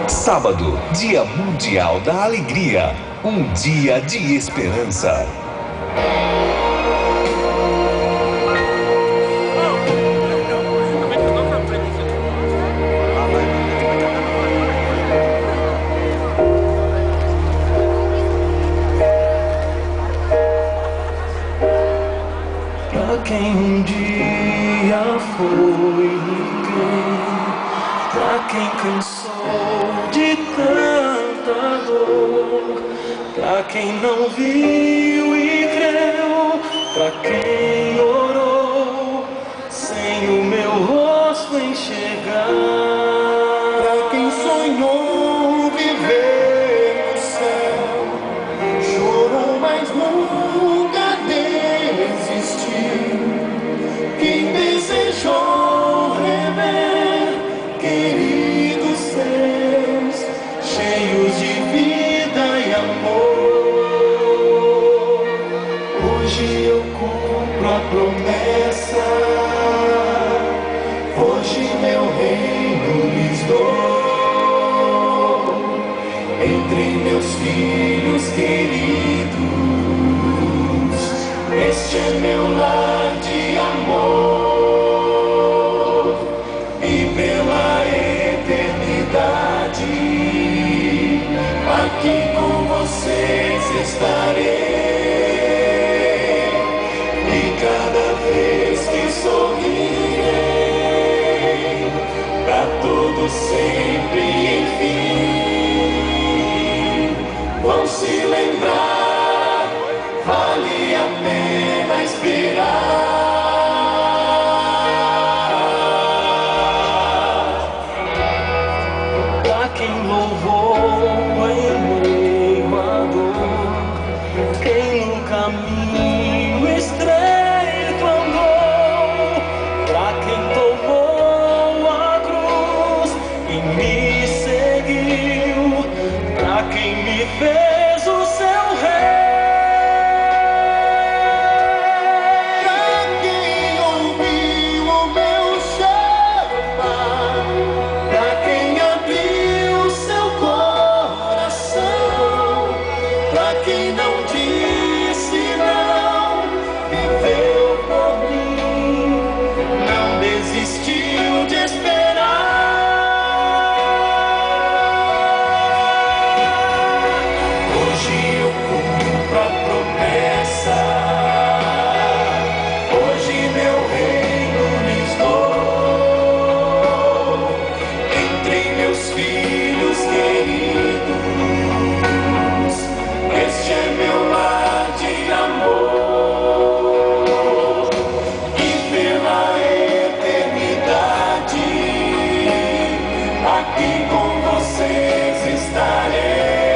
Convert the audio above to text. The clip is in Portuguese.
Sábado, Dia Mundial da Alegria, um dia de esperança. Pra quem um dia foi ninguém, pra quem cansou de tanta dor, pra quem não viu e creu, pra quem orou sem o meu rosto enxergar, pra quem sonhou viver no céu, chorou mas nunca desistiu, quem desejou rever queridos seus, cheios de vida e amor. Hoje eu cumpro a promessa, hoje meu reino lhes dou, entre meus filhos queridos, este é meu lar de amor. Pela eternidade, aqui com vocês estarei, e cada vez que sorrirei, pra todos sempre, enfim, vão se lembrar, vale a pena esperar. Quem louvou em meio à dor, quem no caminho estreito andou, pra quem tomou a cruz e me seguiu, pra quem me fez o seu rei. Quem não disse não, viveu por mim, não desistiu de esperar. Hoje eu cumpro a promessa, hoje meu reino lhes dou, entre meus filhos queridos, este é meu lar de amor, e pela eternidade, aqui com vocês estarei,